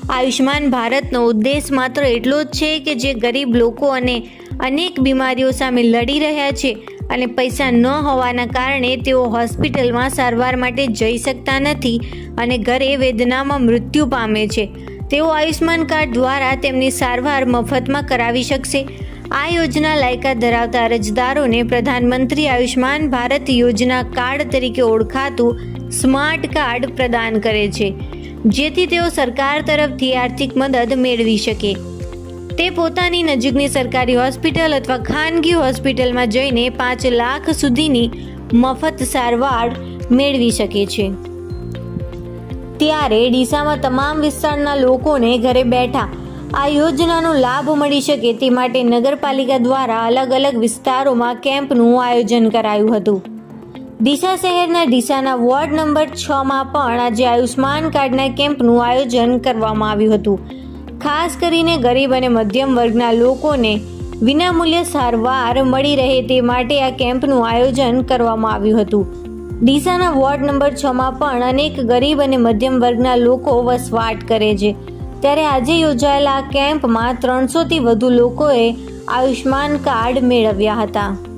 આયુષ્માન ભારતનો ઉદ્દેશ માત્ર એટલો જ છે કે જે ગરીબ લોકો અને અનેક બીમારીઓ સામે લડી રહ્યા છે અને પૈસા ન હોવાના કારણે તેઓ હોસ્પિટલમાં સારવાર માટે જઈ શકતા નથી અને ઘરે વેદનામાં મૃત્યુ પામે છે, તેઓ આયુષ્માન કાર્ડ દ્વારા તેમની સારવાર મફતમાં કરાવી શકશે। આ યોજના લાયકાત ધરાવતા અરજદારોને પ્રધાનમંત્રી આયુષ્માન ભારત યોજના કાર્ડ તરીકે ઓળખાતું સ્માર્ટ કાર્ડ પ્રદાન કરે છે, જેથી તેઓ સરકાર તરફથી આર્થિક મદદ મેળવી શકે। તે પોતાની નજીકની સરકારી હોસ્પિટલ અથવા ખાનગી હોસ્પિટલમાં જઈને 5 લાખ સુધીની મફત સારવાર મેળવી શકે છે। ત્યારે ડીસામાં તમામ વિસ્તારના લોકોને ઘરે બેઠા આ યોજનાનો લાભ મળી શકે તે માટે નગરપાલિકા દ્વારા અલગ અલગ વિસ્તારોમાં કેમ્પનું આયોજન કરાયું હતું। ડીસા શહેરના ડીસાના વોર્ડ નંબર 6માં પણ આજે આયુષ્માન કાર્ડના કેમ્પનું આયોજન કરવામાં આવ્યું હતું। ખાસ કરીને ગરીબ અને મધ્યમ વર્ગના લોકોને વિનામૂલ્ય સારવાર મળી રહે તે માટે આ કેમ્પનું આયોજન કરવામાં આવ્યું હતું। ડીસાના વોર્ડ નંબર 6માં પણ અનેક ગરીબ અને મધ્યમ વર્ગના લોકો વસવાટ કરે છે, ત્યારે આજે યોજાયેલા આ કેમ્પમાં 300થી વધુ લોકોએ આયુષ્માન કાર્ડ મેળવ્યા હતા।